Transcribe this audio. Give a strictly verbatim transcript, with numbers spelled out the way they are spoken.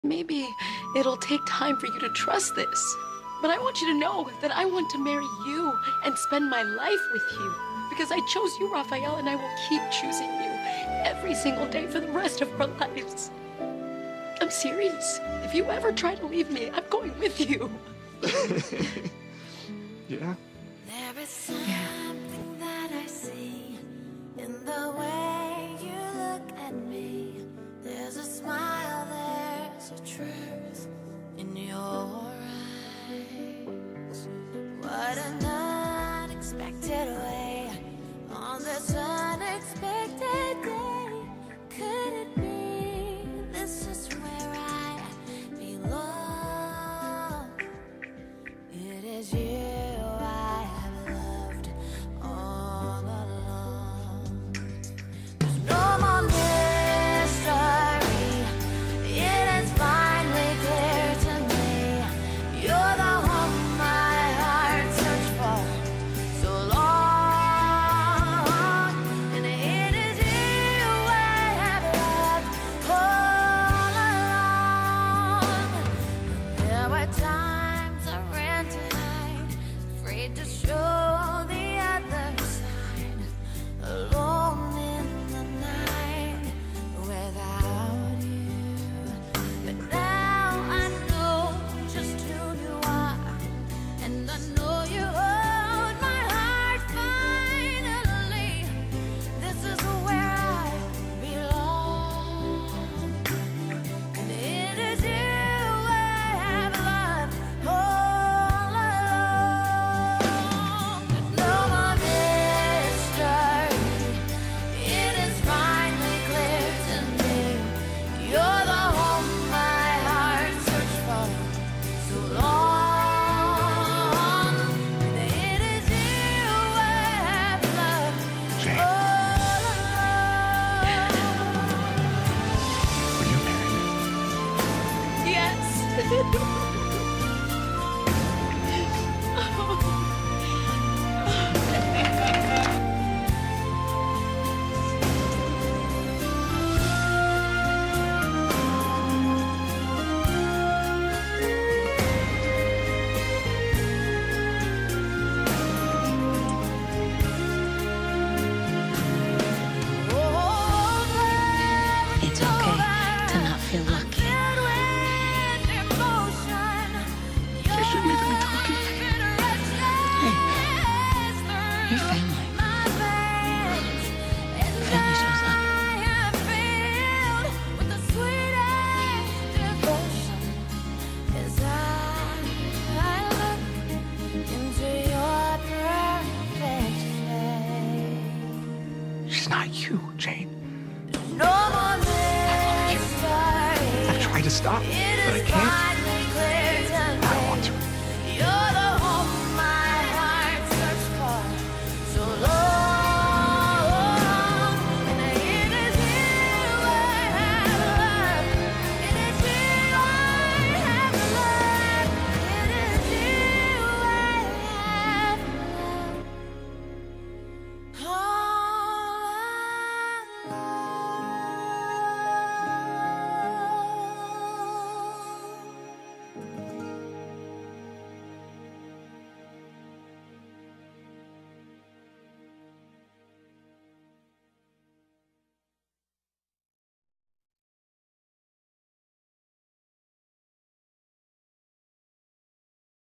Maybe it'll take time for you to trust this. But I want you to know that I want to marry you and spend my life with you. Because I chose you, Rafael, and I will keep choosing you every single day for the rest of our lives. I'm serious. If you ever try to leave me, I'm going with you. Yeah? There is something that I see in the way you look at me. There's a smile, there's a truth in your eyes. What an unexpected way on this unexpected day. Could it be this is where I belong? It is you I have loved all along. There's no more mystery. It is finally clear to me. You're the one my heart searched for so long. And it is you I have loved all along. There were times I ran to hide, afraid to show the other side, alone in the night without you. But now I know just who you are, and I know you hold my heart finally. This is where I belong. And it is you I have loved all along. No more mystery. It is finally clear to me. You're the home my heart searched for so long. And it is you I have loved Jane, all along. will you marry me? Yes. It's okay to not feel lucky. You shouldn't even be talking like Your family. Family shows up. she's not you, Jane. No more mystery. I tried to stop, but I can't.